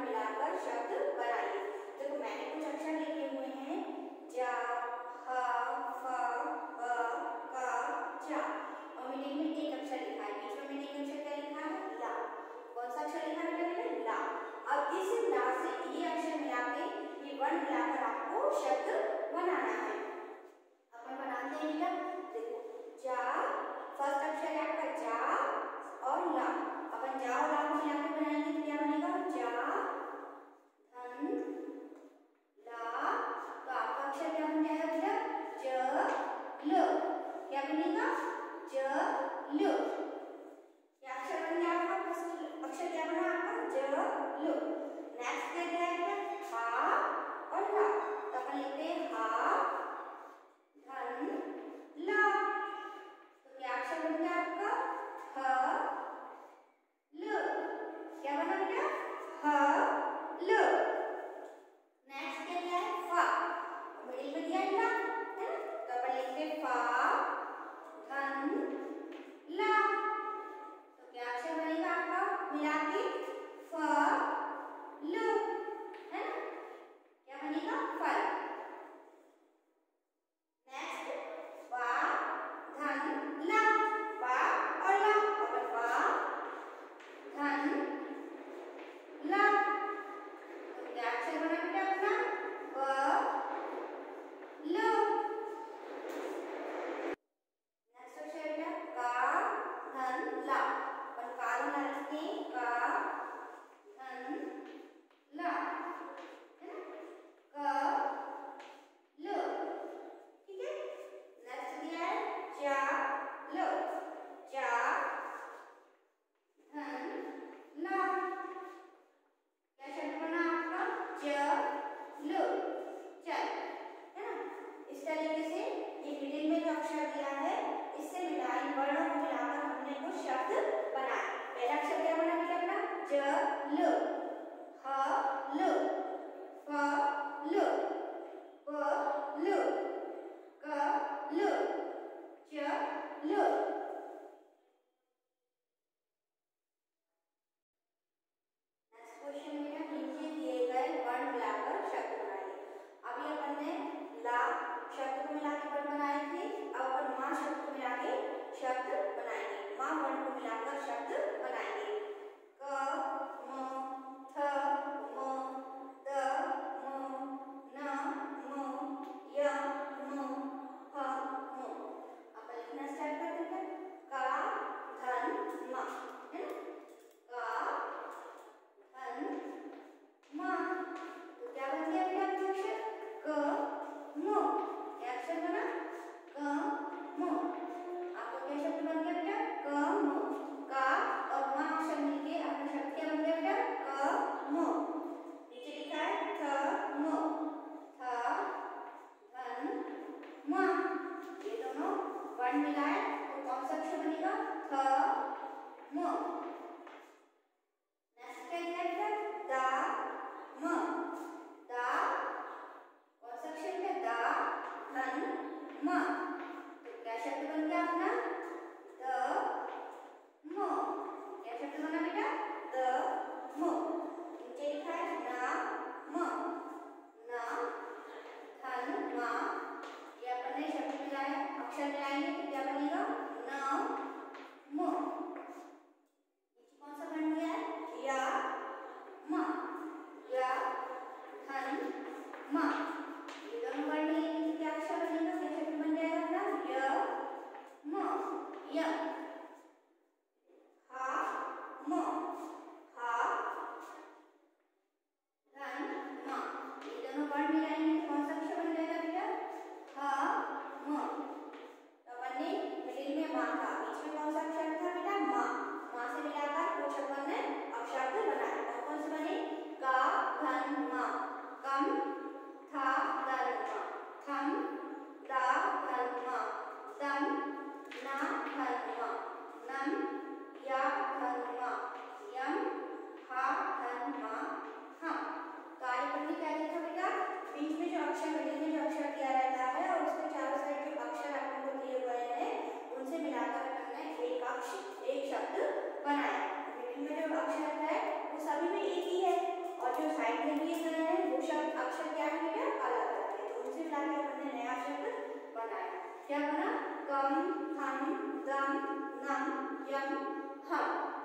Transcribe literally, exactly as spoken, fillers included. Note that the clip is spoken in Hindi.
मिलाकर शब्द बनाइए। देखो मैंने कुछ अक्षर लिखे हुए हैं, जा, ह, फ, ब, क, च, और मिडिल में एक अक्षर लिखा है, बीच में मैंने एक अक्षर क्या लिखा है, ला। कौन सा अक्षर लिखा है मैंने, ला। अब इस ला से ये अक्षर मिला के, ये वर्ण मिलाकर आपको शब्द बनाना है। अपन बनाते हैं क्या, देखो जा, फर्स्ट अक्षर है आपका जा और ला। अपन जा और ला को मिला के बनाएंगे तो क्या बनेगा, जा धन ला। तो आपका अक्षर क्या बन जाएगा बेटा, ज ल। क्या बनेगा, ज ल। क्या अक्षर बन गया आपका, अक्षर क्या बना आपका, ज ल। नेक्स्ट क्या दिया है, हा और ला। तो अपन लिखते हैं हा धन ला। तो क्या अक्षर बन गया आपका, ह ल। क्या बना बेटा, ह ल। नेक्स्ट क्या दिया है, फा, मिडिल में दिया है ला, है ना। तो अपन लिखते हैं फा धन ला। तो क्या अक्षर बनेगा आपका, मिला के फ ल, है ना। क्या बनेगा, फल। नेक्स्ट वा धन ला, वा और ला, और वा धन ला। तो क्या अक्षर बना बेटा अपना, व ल। नेक्स्ट अक्षर बेटा का धन ला। और का ला लिखते हैं, का धन ला, है ना, क ल। ठीक है। नेक्स्ट दिया है जा ल, जा धन ला। क्या शब्द बना आपका, ज ल, चल, है ना। इस तरीके से ये मिडिल में जो अक्षर दिया है, इससे मिला, इन वर्णों को मिलाकर हमने कुछ शब्द बनाए। पहला अक्षर क्या बना बेटा अपना, ज ल, ह ल, फ ल, ब ल, क ल, च ल। नेक्स्ट क्वेश्चन में नीचे दिए गए वर्ण मिलाकर शब्द बनाइए। अभी अपन ने ला शब्द को मिला के वर्ण बनाए थे, अब अपन माँ शब्द को मिला के शब्द बनाएंगे। माँ वर्ण को मिलाकर शब्द बनाएंगे। क म थ म द म न म य म ह म। अब लिखना स्टार्ट करते हैं, का धन म, है ना, का धन म। तो क्या बन गया बेटा आपका अक्षर, क म। क्या अक्षर बना, क म। आपका क्या शब्द बन दोनों से मिला के अपन ने नया शब्द बनाया। क्या बना? कम, हम, दम, नम, यम, हम।